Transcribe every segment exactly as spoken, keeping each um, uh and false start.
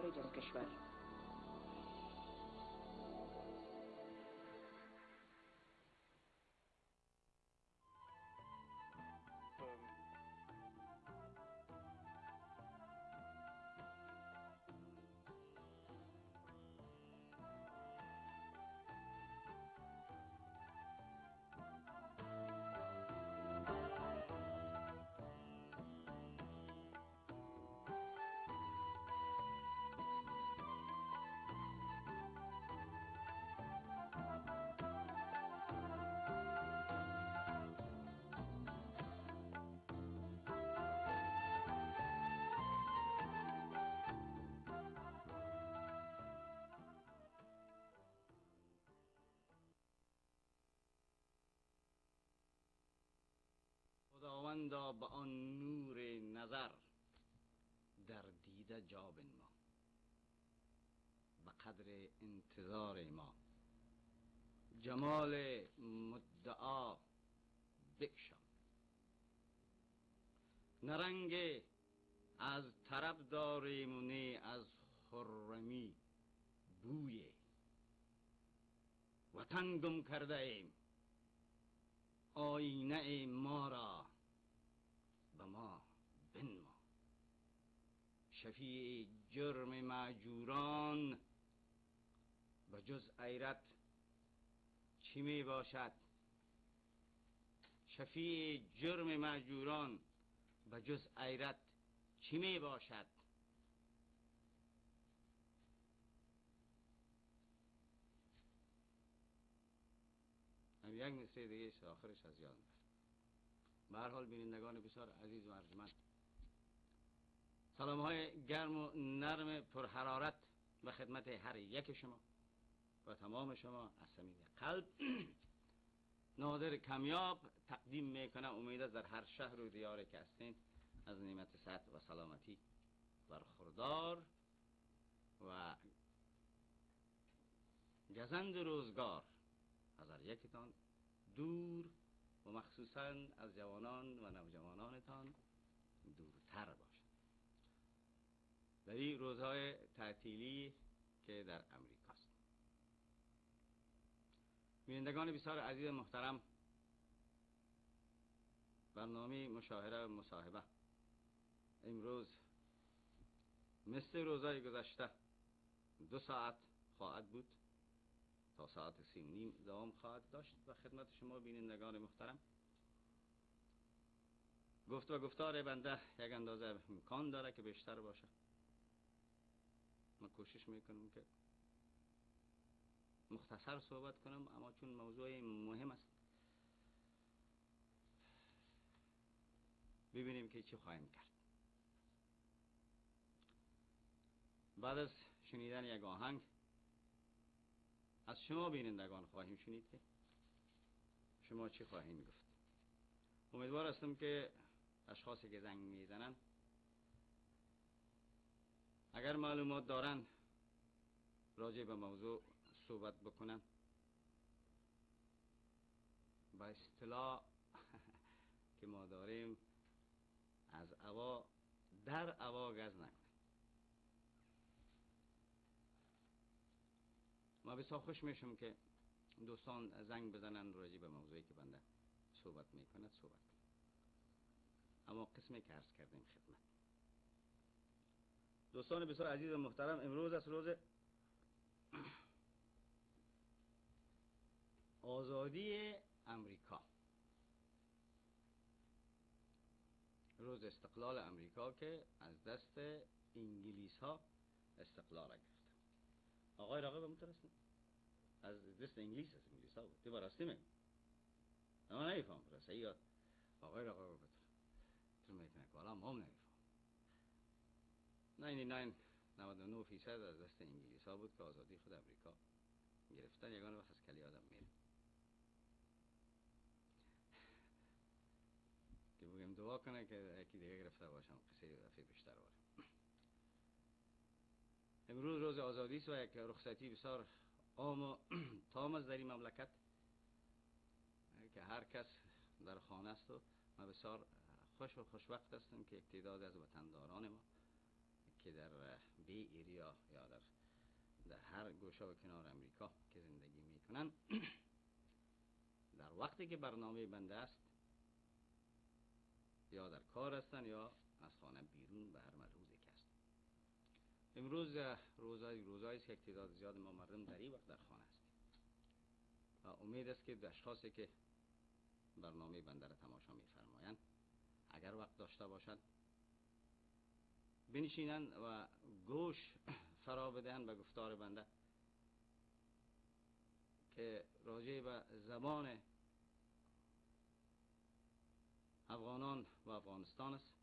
خارج از کشور. خداوندا به آن نور نظر در دیده جا بنما، به قدر انتظار ما جمال مدعا بکشم. نرنگ از طرب داریم و نه از خرمی بوی وطن گم کرده ایم، آینه ما را به ما بنما. شفیع جرم مأجوران به جز غیرت چی می باشد؟ شفیع جرم مأجوران به جز غیرت چی می باشد؟ هم یک مصره دیگه است آخرش از یاد میبرم. به هر حال بینندگان بسیار عزیز و ارجمند، سلام های گرم و نرم پرحرارت به خدمت هر یک شما و تمام شما از صمیم قلب. نادر کمیاب تقدیم میکنه. امید است در هر شهر و دیاری که هستین از نعمت صحت و سلامتی برخوردار و گزند روزگار از هر یکتان دور و مخصوصا از جوانان و نوجوانانتان دورتر باشد. در این روزهای تعطیلی که در امریکاست. بینندگان بسیار عزیز محترم، برنامه مشاهره و مصاحبه امروز مثل روزهای گذشته دو ساعت خواهد بود، تا ساعت سی و نیم دوام خواهد داشت. و خدمت شما بینندگان محترم گفت و گفتار بنده یک اندازه امکان داره که بیشتر باشه. من کوشش میکنم که مختصر صحبت کنم، اما چون موضوع مهم است ببینیم که چی خواهیم کرد. بعد از شنیدن یک آهنگ از شما بینندگان خواهیم شنید که شما چی خواهیم گفت. امیدوار هستم که اشخاصی که زنگ میزنن اگر معلومات دارن راجع به موضوع صحبت بکنن. با اصطلاح که ما داریم از اوا در اوا گز نکنن. ما بسیار خوش میشم که دوستان زنگ بزنن راجع به موضوعی که بنده صحبت میکند صحبت کنن. اما قسمی که عرض کردیم خدمت دوستان بسیار عزیز و محترم، امروز است روز آزادی امریکا، روز استقلال امریکا که از دست انگلیس ها استقلال گرفت. آقای راقب مترسن از دست انگلیس از انگلیس ها بود. دی براستی می اما نمیفهم رسایی یاد آقای راقب بطر تو میتونه که حالا ما هم نمیفهم. نود و نه فیصد از دست انگلیس ها بود که آزادی خود امریکا گرفتن. یگانه وقت از کلی آدم میره که بگیم دعا کنه که یکی دیگه گرفته باشم قصه دفعه بیشتر باره. امروز روز آزادی است و یک رخصتی بسیار عام و تام است در این مملکت که هر کس در خانه است و ما بسیار خوش و خوشوقت هستم که یک تعداد از وطنداران ما که در بی ایریا یا در در هر گوشه و کنار امریکا که زندگی میکنن در وقتی که برنامه بنده است یا در کار هستن یا از خانه بیرون به هر ملحوظی که است. امروز روزای روزایی است که تعداد زیاد ما مردم در این وقت در خانه هستیم و امید است که اشخاصی که برنامه بنده را تماشا می‌فرمایند اگر وقت داشته باشند بنشینند و گوش فرا بدهند به گفتار بنده که راجع به زبان افغانان و افغانستان است.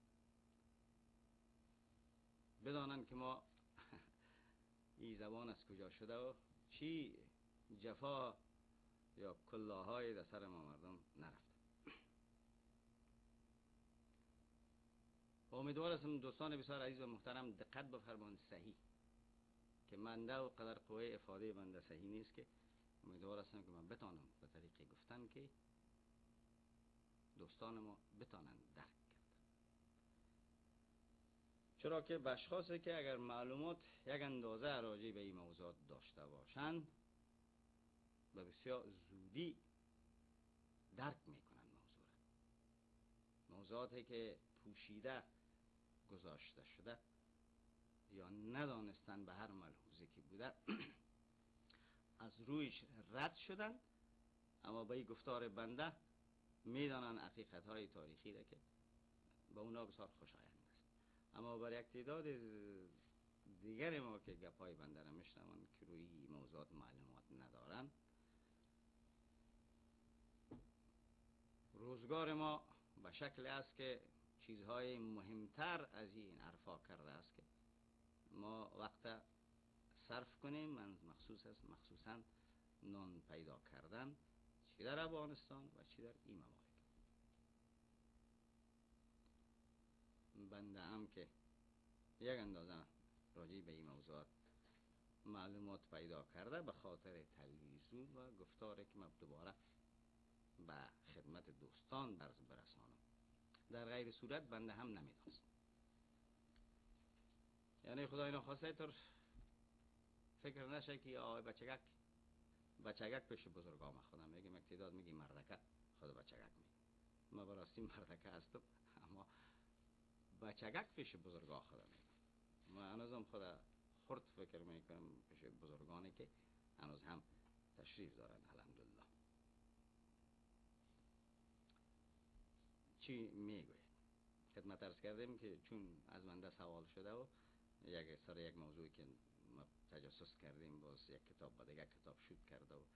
بدانند که ما این زبان از کجا شده و چی جفا یا کلاهای در سر ما مردم نرفته. امیدوار هستم دوستان بسیار عزیز و محترم دقت بفرمایید صحیح که منده و قدر قوه افاده بنده صحیح نیست که امیدوار هستم که من بتانم به طریق گفتن که دوستان ما بتانند درک کرد. چرا که به اشخاصی که اگر معلومات یک اندازه راجع به این موضوع داشته باشند به بسیار زودی درک میکنن موضوع را. موضوعاتی که پوشیده گذاشته شده یا ندانستن به هر ملحوظی که بوده از رویش رد شدن، اما به این گفتار بنده میدانن حقیقت های تاریخی را که به اونا بسیار خوشایند است. اما بر یک تعداد دیگر ما که گپای بنده را میشنوند که روی موضوعات معلومات ندارن، روزگار ما به شکل است که چیزهای مهمتر از این حرفا کرده است که ما وقت صرف کنیم من مخصوص است مخصوصا نان پیدا کردن چی در افغانستان و چی در این ممالک. بنده هم که یک اندازه راجع به این موضوع معلومات پیدا کرده به خاطر تلویزیون و گفتاری که من دوباره به خدمت دوستان برز برسانم. در غیر صورت بنده هم نمیدانست. یعنی خدای نخواسته طور فکر نشه که آقای بچگک بچگک پیش بزرگام خودم میگه مقتداد میگی مردکه خود بچگک میگه. ما براستی مردکه هستم اما بچگک پیش بزرگا خودم میگم. ما هنوزم خدا خرد فکر میکنم پیش بزرگانی که هنوز هم تشریف دارن الحمدلله. چی میگوید؟ خدمت عرض کردیم که چون از منده سوال شده و یک سر یک موضوعی که ما تجسس کردیم باز یک کتاب با دیگر کتاب شد کرده و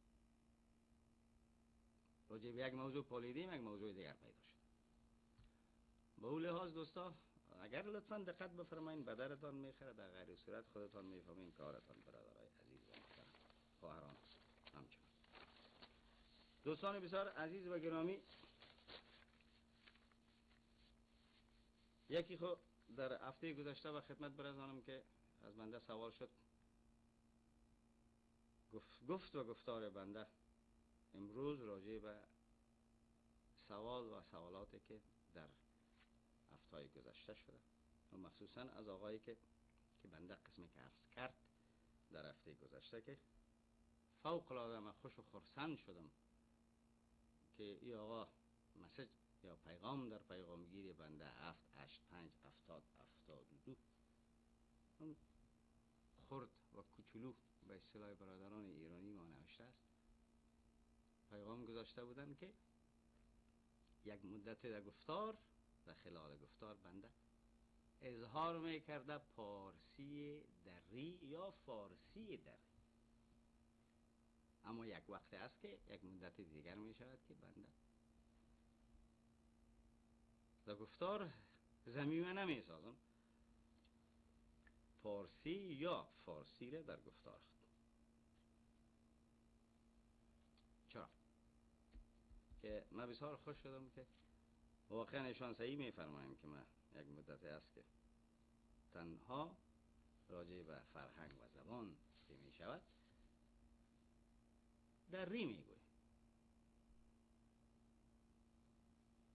راجع به یک موضوع پالیدیم یک موضوع دیگر پیدا شد. به اون لحاظ دوستا اگر لطفا دقت بفرمایید بدرتان میخره، در غیر صورت خودتان میفهمین کارتان برادرای عزیز و محترم خواهران همچنان. دوستان بسیار عزیز و گرامی، یکی خود در هفته گذشته و خدمت برسانم که از بنده سوال شد. گفت, گفت و گفتار بنده امروز راجع به سوال و سوالاتی که در هفته گذشته شده و مخصوصا از آقایی که که بنده قسمی که عرض کرد در هفته گذشته که فوق العاده من خوش و خرسند شدم که ای آقا مسیج یا پیغام در پیغامگیر بنده هفت هشت پنج هفتاد هفتاد و دو خرد و کوچولو به اصطلاح برادران ایرانی ما نوشته است. پیغام گذاشته بودن که یک مدت در گفتار در خلال گفتار بنده اظهار میکرده پارسی دری یا فارسی دری، اما یک وقت است که یک مدت دیگر می شود که بنده در گفتار ضمیمه نمی سازم پارسی یا فارسی را در گفتار خود. چرا؟ که من بسیار خوش شدم که واقعا نشان صحیح می فرمایم که من یک مدت است که تنها راجع به فرهنگ و زبان که می شود در ری می گویم.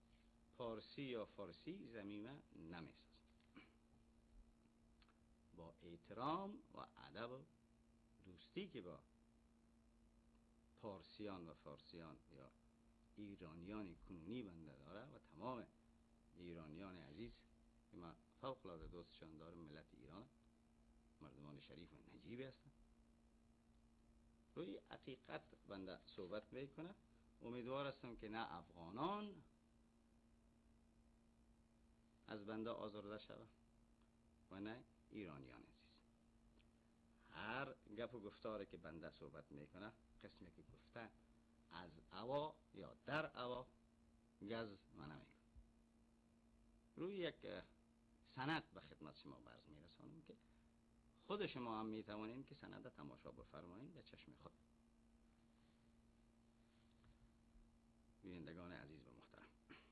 پارسی یا فارسی ضمیمه نمی سازم. با احترام و ادب و دوستی که با پارسیان و فارسیان یا ایرانیان کنونی بنده داره و تمام ایرانیان عزیز که من فوق العاده دوستشان دارم، ملت ایران مردمان شریف و نجیب هستند، روی حقیقت بنده صحبت میکنه. امیدوار هستم که نه افغانان از بنده آزرده شود و نه ایرانیان عزیز. هر گپ و گفتاری که بنده صحبت میکنه قسمی که گفته از هوا یا در هوا گز من نمیکنه. روی یک سند به خدمت شما برز میرسانم که خود شما هم میتوانین که سند تماشا بفرمایید به چشم خود. بینندگان عزیز و محترم،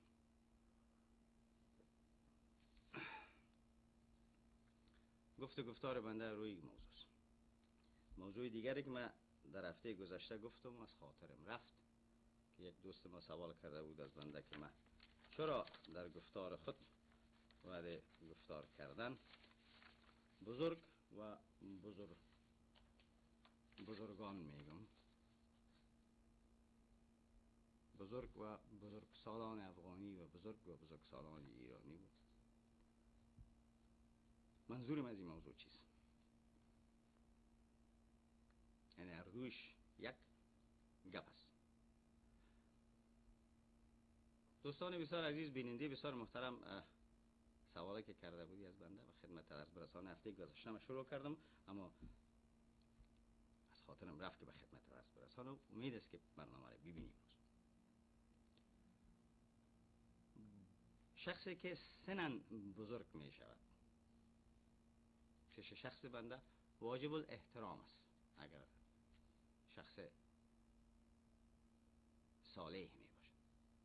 گفت و گفتار بنده روی موضوع است. موضوع دیگری که من در هفته گذشته گفتم از خاطرم رفت که یک دوست ما سوال کرده بود از بنده که من چرا در گفتار خود و گفتار کردن بزرگ و بزرگ بزرگان میگم، بزرگ و بزرگ سالان افغانی و بزرگ و بزرگ سالان ایرانی بود. منظورم از این موضوع چیست؟ یعنی هر دوش یک گپ است. دوستان بسیار عزیز، بیننده بسیار محترم، سوالی که کرده بودی از بنده و خدمت عرض برسان. هفته گذشته من شروع کردم اما از خاطرم رفت که به خدمت عرض برسانم. امید است که برنامه را ببینیم. شخصی که سنن بزرگ می شود پیش شخص بنده واجب الاحترام است اگر شخص صالح می باشد.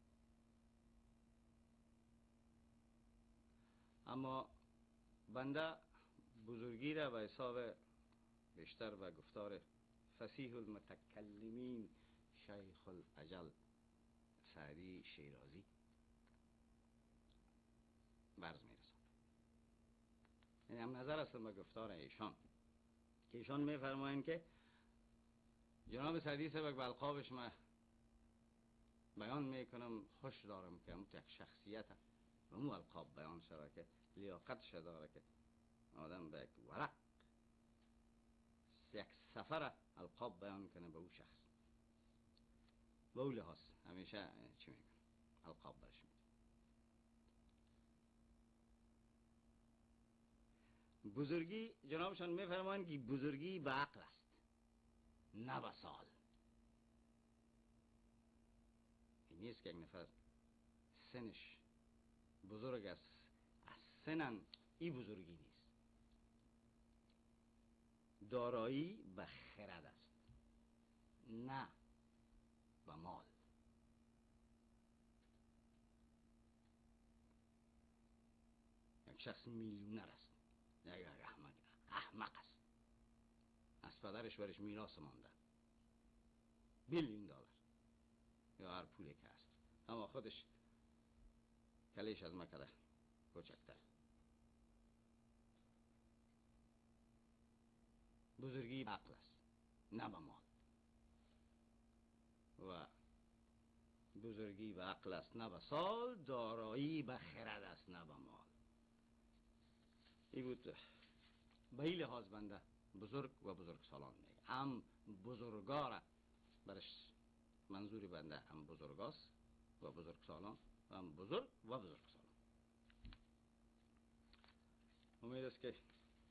اما بنده بزرگی را به حساب بیشتر و گفتار فصیح المتکلمین شیخ الاجل سعدی شیرازی برز می رسند. یعنی هم نظر است به گفتار ایشان که ایشان می فرمایند که جناب سعدی سبک به القابش من بیان می کنم خوش دارم که همون یک شخصیت و مو القاب بیان شده که لیاقتش داره که آدم به یک ورق یک سفر القاب بیان کنه به او شخص. به او لحاظ همیشه چی میکنه القاب برش میده. بزرگی جنابشان میفرمایند که بزرگی به عقل است نه به سال. این نیست که یک نفر سنش بزرگ است از سنن ای بزرگی نیست. دارایی به خرد است نه به مال. یک شخص میلیونر است یک احمق احمق است، از پدرش برش میراث مانده بیلیون دلار یا هر پولی که هست، اما خودش کلیش از مکده کوچکتر. بزرگی به عقل است نه به مال و بزرگی به عقل است نه به سال. دارایی به خرد است نه به مال. این بود به این لحاظ بنده بزرگ و بزرگ سالان میگه. هم بزرگا برش منظور بنده هم بزرگاست و بزرگ سالان و هم بزرگ و بزرگ سالان. امید است که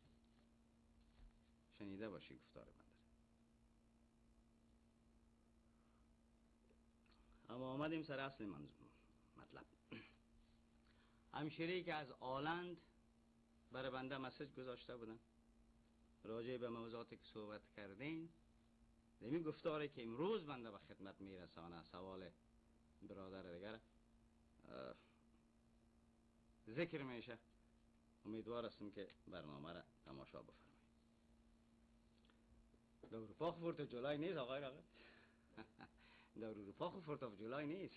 شنیده باشی گفتار بنده. اما آمدیم سر اصل منظور مطلب. همشیری که از آلند برای بنده مسیج گذاشته بودن راجع به موضوعاتی که صحبت کردیم، دمی گفتاری که امروز بنده به خدمت میرسانه سوال برادر دیگر ذکر میشه. امیدوار هستم که برنامه را تماشا بفرمایید. در اروپا خورت جولای نیست آقای رقیب. در اروپا خورت جولای نیست.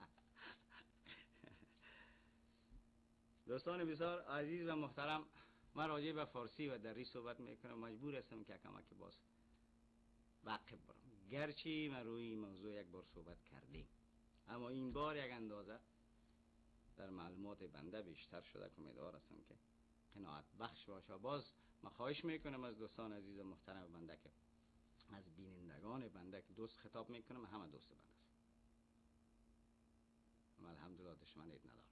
دوستان بسیار عزیز و محترم، من راجع به فارسی و دری صحبت میکنم، مجبور هستم که کمک باز واقع برم، گرچه من روی این موضوع یک بار صحبت کردیم، اما این بار یک اندازه در معلومات بنده بیشتر شده که امیدوار هستم که قناعت بخش باشه. باز من خواهش میکنم از دوستان عزیز و محترم بنده که از بینندگان بنده که دوست خطاب میکنم، همه دوست بنده است، من الحمدلله دشمن اید ندارم.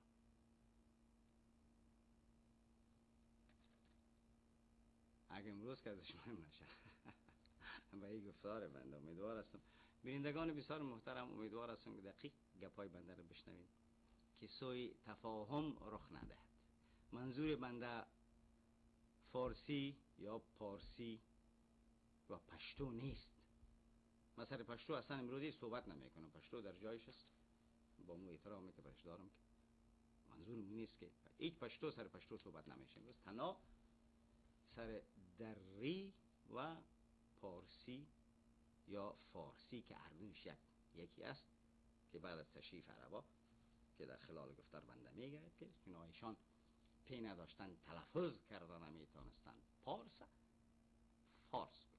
اگه امروز که دشمن نشه به این گفتار بنده امیدوار هستم بینندگان بسیار محترم، امیدوار هستم که دقیق گپای بنده رو بشنوید که سوی تفاهم رخ ندهد. منظور بنده فارسی یا پارسی و پشتو نیست. مثلا پشتو اصلا امروزی صحبت نمی کنم، پشتو در جایش است، با مو احترامی که برش دارم، که منظور این نیست که هیچ پشتو سر پشتو صحبت نمیشه. امروز تنها سر دری و پارسی یا فارسی که اردوش یک یکی است، که بعد از تشریف عربا که در خلال گفتار بنده میگه که اینا ایشان پی نداشتن تلفظ کردن نمیتونستن پارس فارس گفت.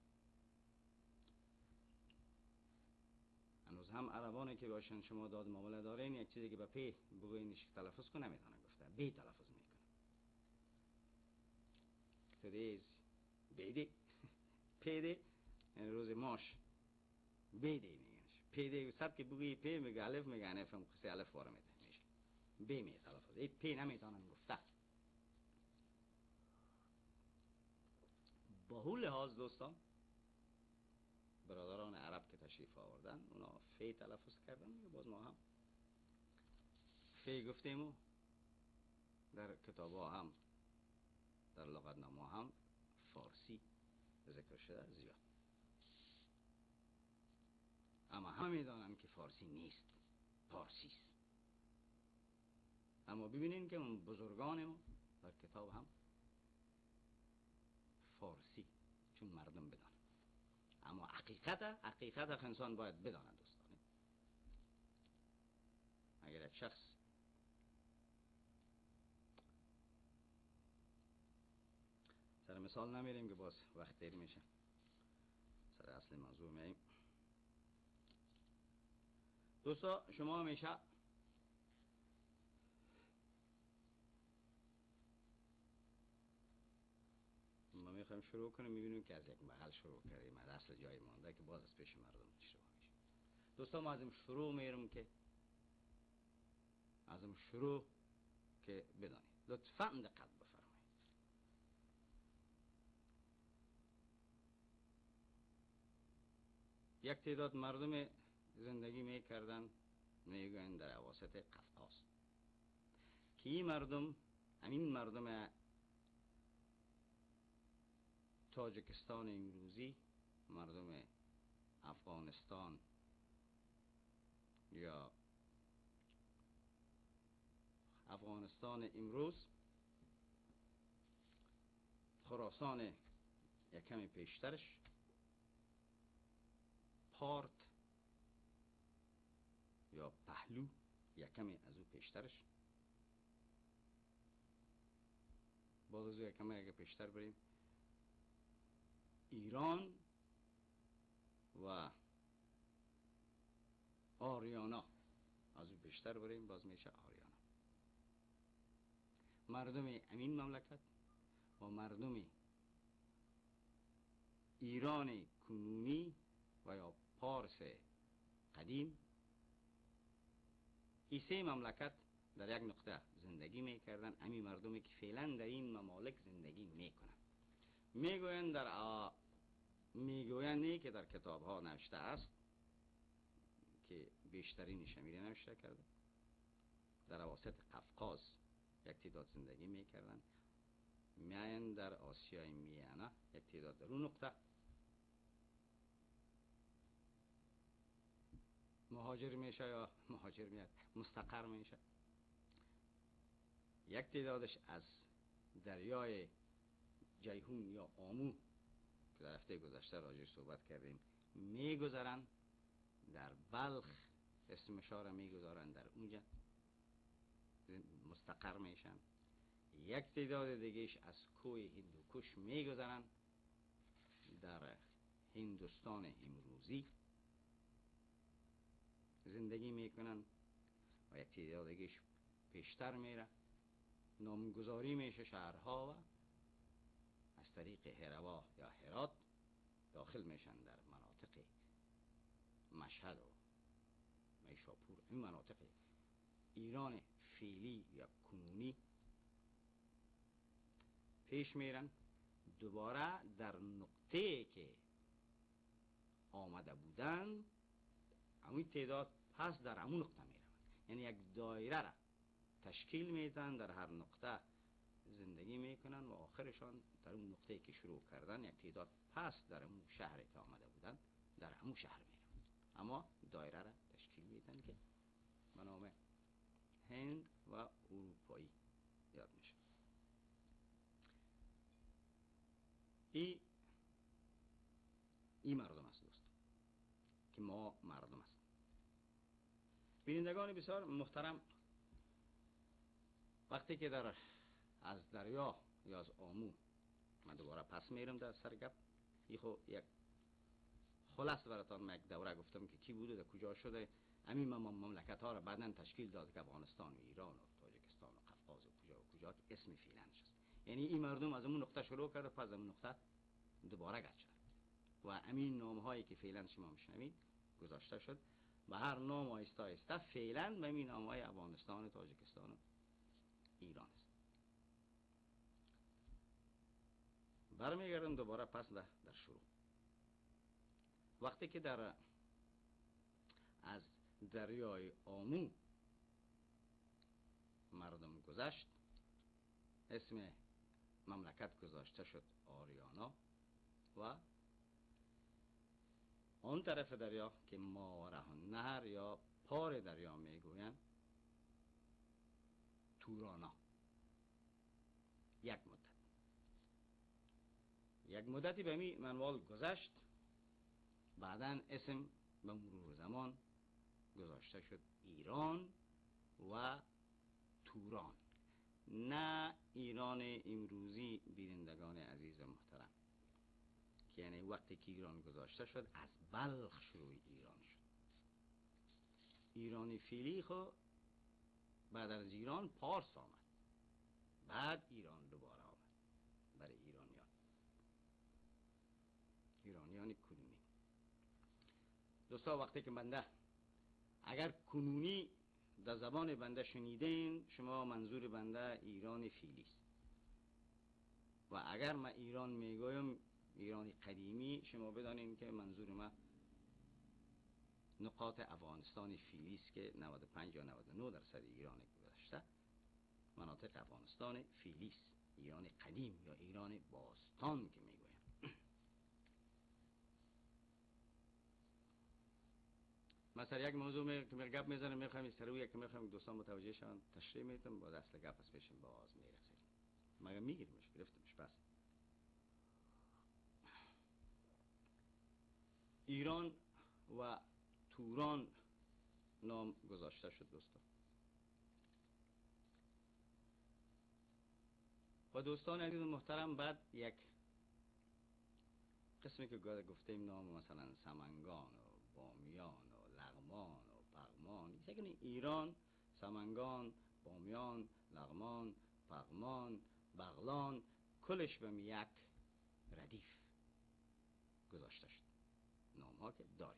هنوز هم عربانی که باشن شما داد معامله دارین، یک چیزی که به پی بگوینش تلفظ کنه نمیتونن گفته، بی تلفظ میکنه. تدیز بیدی پیدی یعنی روز ماش بیدی میگنش، پیدی سب که بگوی پی میگه الف میگه انف هم خسی الف واره میده میشه بی می تلفظ، ای پی نمیتونن گفته. با هول لحاظ دوستان برادران عرب که تشریف آوردن اونا فی تلفظ کردن، میگه باز ما هم فی گفتیم و در کتاب ها هم در لغت نامه هم فارسی ذکر شده زیاد، اما هم میدانن که فارسی نیست، پارسی است. اما ببینین که اون بزرگان ما در کتاب هم فارسی چون مردم بدانن، اما حقیقت حقیقت انسان باید بداند دوستان. اگر یک شخص سر مثال نمیریم که باز وقت دیر میشه، سر اصل موضوع میاییم. دوستا شما همیشه ما میخوایم شروع کنیم، میبینیم که از یک محل شروع کردیم، از اصل جای مانده که باز از پیش مردم اشتباه میشه. دوستا ما ازم شروع میرم که ازم شروع که بدانید، لطفاً دقت بفرمایید. یک تعداد مردم زندگی میکردن میگوین در اواسط قفقاز، که این مردم همین مردم تاجکستان امروزی، مردم افغانستان یا افغانستان امروز، خراسان یک کمی پیشترش، پارت یا پهلو یک کمی از او پیشترش، باز از او یک کمی اگه پیشتر بریم ایران و آریانا، از او بیشتر بریم باز میشه آریانا. مردم امین مملکت و مردم ایران کنونی و یا پارس قدیم، این سه مملکت در یک نقطه زندگی میکردن. امی مردمی که فعلا در این ممالک زندگی میکنن، میگویند در آ... میگویند که در کتاب ها نوشته است که بیشترینش امیره نوشته کرده، در اواسط قفقاز یک تعداد زندگی میکردن، میاین در آسیای میانه یک تعداد در اون نقطه مهاجر میشه یا مهاجر میاد مستقر میشه، یک تعدادش از دریای جیهون یا آمو که در هفته گذشته راجعش صحبت کردیم میگذرن در بلخ، اسم شهر میگذارن در اونجا مستقر میشن. یک تعداد دیگهش از کوه هندوکش میگذرند در هندوستان امروزی زندگی میکنن و یک تعداد دیگهش پیشتر میره، نامگذاری میشه شهرها و از طریق هروا یا هرات داخل میشن در مناطق مشهد و میشاپور، این مناطق ایران فعلی یا کنونی پیش میرن، دوباره در نقطه که آمده بودن همین تعداد پس در همون نقطه میرن، یعنی یک دایره را تشکیل میدن، در هر نقطه زندگی میکنن و آخرشان در اون نقطه که شروع کردن یک تعداد پس در اون شهر که آمده بودن در همون شهر میرن، اما دایره را تشکیل میدن که به نام هند و اروپایی یاد میشه. ای ای مردم است دوست که ما مردم است. بینندگان بسیار محترم، وقتی که در از دریا یا از آمو من دوباره پس میرم در سرگپ، ای خو یک خلاص براتان یک دوره گفتم که کی بوده در کجا شده، همین مملکت ها را بعداً تشکیل داد که افغانستان و ایران و تاجیکستان و قفقاز و کجا و کجا که اسم فعلا شد. یعنی این مردم از اون نقطه شروع کرده، پس از اون نقطه دوباره گشت شد و همین نام هایی که فعلا شما میشنوید گذاشته شد و هر نام آیسته آیسته فعلا به همین نام های افغانستان و تاجیکستان و ایران است. برمیگردم دوباره پس در, در شروع. وقتی که در از دریای آمو مردم گذشت، اسم مملکت گذاشته شد آریانا و آن طرف دریا که ماوره النهر یا پار دریا میگویند تورانا. یک مدت یک مدتی به می منوال گذشت، بعداً اسم به مرور زمان گذاشته شد ایران و توران، نه ایران امروزی. بینندگان عزیز محترم، که یعنی وقتی که ایران گذاشته شد از بلخ شروع ایران شد. ایرانی فعلی خو بعد از ایران پارس آمد، بعد ایران دوباره آمد برای ایرانیان ایرانیان کنونی. دوستا وقتی که بنده اگر کنونی در زبان بنده شنیدین، شما منظور بنده ایران فعلی است، و اگر من ایران میگویم ایران قدیمی، شما بدانید که منظور من نقاط افغانستان فعلی است که نود و پنج یا نود و نه درصد ایران گذشته مناطق افغانستان فعلی است، ایران قدیم یا ایران باستان که میگویم. مثلا یک موضوع که می گپ میزنم میخوایم از روی که میخوایم دوستان متوجه شون تشریح میتونم، با اصل گپ از پیشم باز میرسیم، مگه میگیریمش گرفتمش. پس ایران و توران نام گذاشته شد دوستان. و دوستان عزیز محترم، بعد یک قسمی که گفتیم نام مثلا سمنگان و بامیان و لغمان و پغمان، یعنی ایران، سمنگان، بامیان، لغمان، پغمان، بغلان، کلش به یک ردیف گذاشته شد، نام ها که داریم.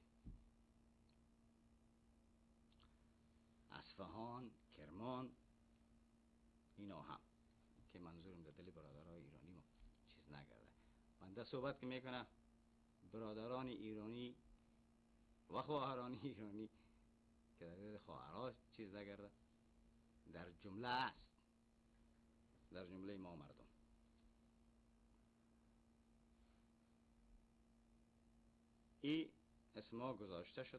اصفهان، کرمان، اینا هم که منظورم در دل برادرای ایرانی ما چیز نگرده. بنده صحبت که میکنه برادران ایرانی و خواهران ایرانی که در دل خواهرها چیز نگرده، در جمله است، در جمله ما مردم. این اسم ها گذاشته شد،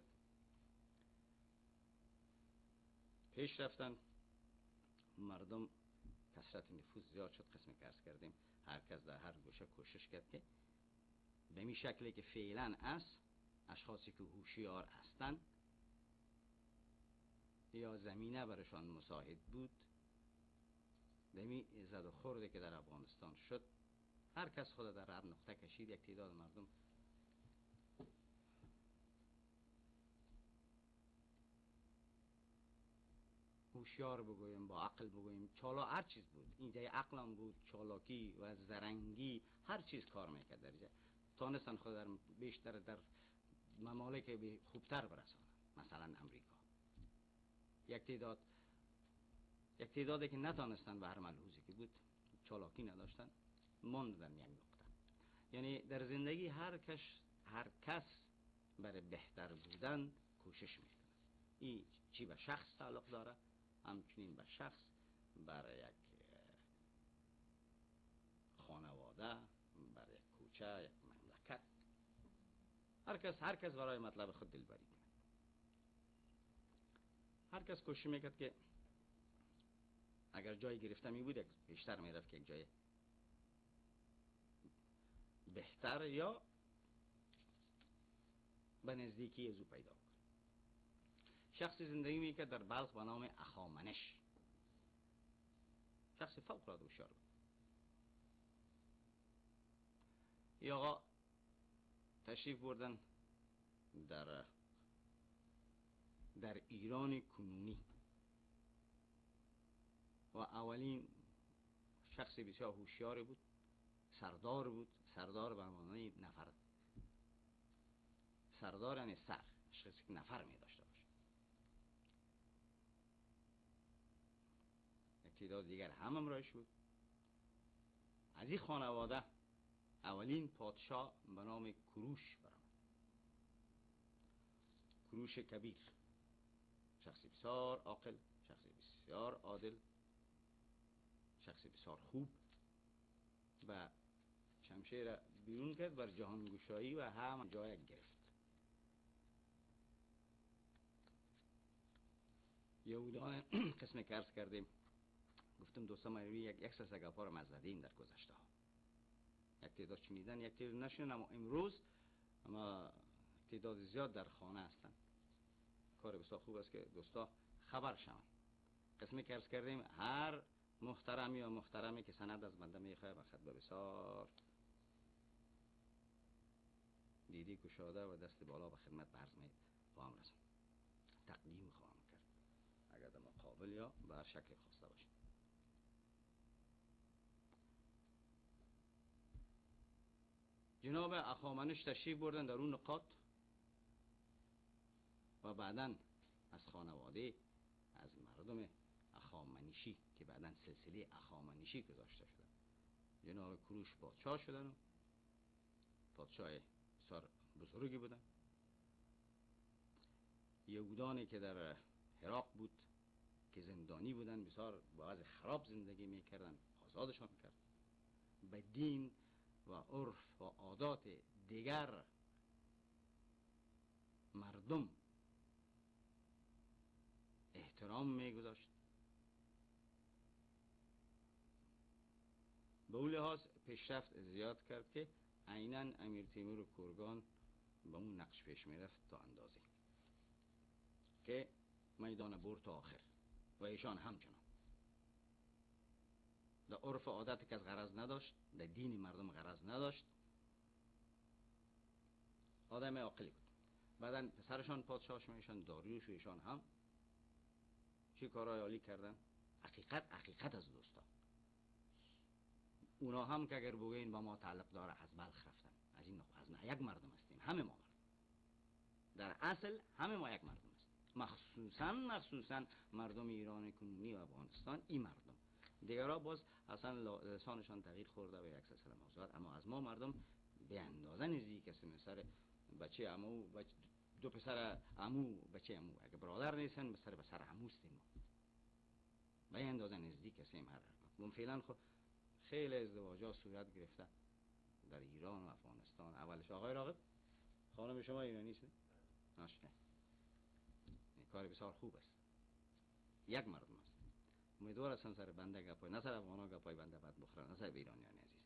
پیش رفتن مردم، کثرت نفوذ زیاد شد، قسم که عرض کردیم هر کس در هر گوشه کوشش کرد که به می شکلی که فعلا است، اشخاصی که هوشیار هستند یا زمینه برشان مساعد بود دمی زد و خورده که در افغانستان شد، هر کس خود در هر نقطه کشید. یک تعداد مردم هوشیار بگویم، با عقل بگویم، چالا، هر چیز بود، اینجای عقل هم بود، چالاکی و زرنگی، هر چیز کار میکرد در اینجا، تانستن خود در بیشتر در ممالک خوبتر برسانن، مثلا امریکا. یک تعداد یک تعدادی که نتانستن به هر ملحوظی که بود، چالاکی نداشتن، ماند در یک نقطه. یعنی در زندگی هر کس هر کس برای بهتر بودن کوشش میکنه. این چی به شخص تعلق داره، همچنین به شخص، برای یک خانواده، برای یک کوچه، یک مملکت، هر کس هر کس برای مطلب خود دلبری کنه. هر کس کوشش میکرد که اگر جای گرفته می بود بیشتر میرفت که یک جای بهتر یا به نزدیکی از او پیدا کنه. شخصی زندگی میکرد در بلخ به نام اخامنش، شخص فوق العاده هوشیار بود. این آقا تشریف بردن در در ایران کنونی و اولین شخص بسیار هوشیاری بود، سردار بود. سردار به معنای نفر، سردار یعنی سر، شخصی که نفر می داشته باشه. یک تعداد دیگر هم همراهش بود. از این خانواده اولین پادشاه به نام کوروش برآمد. کوروش کبیر، شخصی بسیار عاقل، شخصی بسیار عادل، شخصی بسیار خوب، و شمشیر بیرون کرد بر جهانگشایی و هم جای گرفت. یهودان قسم که عرض کردیم، گفتم دوستان ما یک یک سه گپا رو مزدیم در گذشته ها. یک تعداد شنیدن، یک تعداد نشنیدن، اما امروز اما تعداد زیاد در خانه هستن. کار بسیار خوب است که دوستا خبر شوند. قسمی که عرض کردیم، هر محترمی و محترمی که سند از بنده میخواه و خطبه بسیار دیدی کشاده و دست بالا به خدمت برز می خواهم رسن، تقدیم خواهم کرد اگر در مقابل یا بر شکل خواسته باشید. جناب اخامنش تشریف بردن در اون نقاط و بعداً از خانواده، از مردم اخامنشی که بعداً سلسله اخامنشی گذاشته شدن، جناب کوروش پادشاه شدن و پادشاه بسیار بزرگی بودن. یهودانی که در عراق بود که زندانی بودن، بسیار با وضع خراب زندگی میکردن، آزادشان کرد. به دین و عرف و عادات دیگر مردم احترام میگذاشت. به اون لحاظ پیشرفت زیاد کرد که عیناً امیر تیمور کورگان به اون نقش پیش میرفت تا اندازه که میدان برد تا آخر، و ایشان همچنان در عرف عادت که از غرض نداشت، در دین مردم غرض نداشت، آدم عاقلی بود. بعدن پسرشان پادشاهش میشن، داریوش و ایشان هم چه کارهای عالی کردن. حقیقت حقیقت از دوستا، اونا هم که اگر بگوین با ما تعلق داره از بلخ رفتن، از این نقطه، از نه یک مردم هستیم، همه ما مردم، در اصل همه ما یک مردم هستیم، مخصوصا مخصوصا مردم ایران کنونی و افغانستان. این مردم دیگرها باز اصلا لسانشان تغییر خورده و یک سلسله موضوعات، اما از ما مردم به اندازه نزدیک است. مثل بچه عمو، بچه دو پسر عمو، بچه عمو، اگه برادر نیستن بسر بسر عموستیم ما، به اندازه نزدیک هستیم. هر من فعلا خود خیلی ازدواجات صورت گرفته در ایران و افغانستان. اولش آقای راغب، خانم شما ایرانی است؟ ناشنه. این کار بسیار خوب است، یک مردم است. امیدوار هستم سر بنده گپای، نه سر افغانا گپای بنده بعد بخورن، نه سر ایرانیان عزیز.